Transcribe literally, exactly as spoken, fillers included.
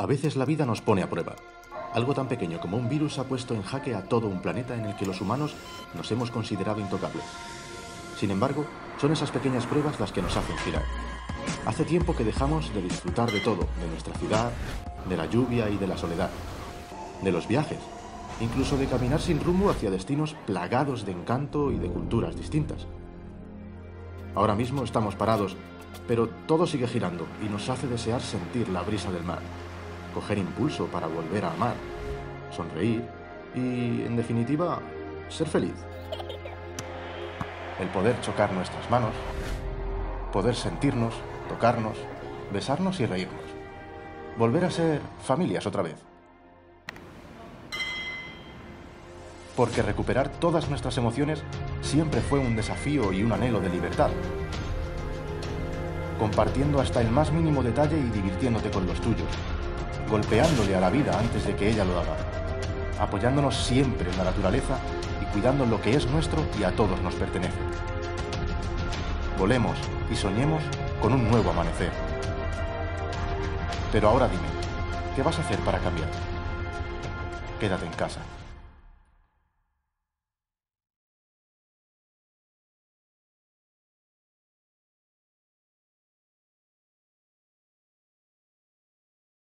A veces la vida nos pone a prueba. Algo tan pequeño como un virus ha puesto en jaque a todo un planeta en el que los humanos nos hemos considerado intocables. Sin embargo, son esas pequeñas pruebas las que nos hacen girar. Hace tiempo que dejamos de disfrutar de todo, de nuestra ciudad, de la lluvia y de la soledad, de los viajes, incluso de caminar sin rumbo hacia destinos plagados de encanto y de culturas distintas. Ahora mismo estamos parados, pero todo sigue girando y nos hace desear sentir la brisa del mar, coger impulso para volver a amar, sonreír y, en definitiva, ser feliz. El poder chocar nuestras manos, poder sentirnos, tocarnos, besarnos y reírnos. Volver a ser familias otra vez. Porque recuperar todas nuestras emociones siempre fue un desafío y un anhelo de libertad. Compartiendo hasta el más mínimo detalle y divirtiéndote con los tuyos. Golpeándole a la vida antes de que ella lo haga. Apoyándonos siempre en la naturaleza y cuidando lo que es nuestro y a todos nos pertenece. Volemos y soñemos con un nuevo amanecer. Pero ahora dime, ¿qué vas a hacer para cambiar? Quédate en casa.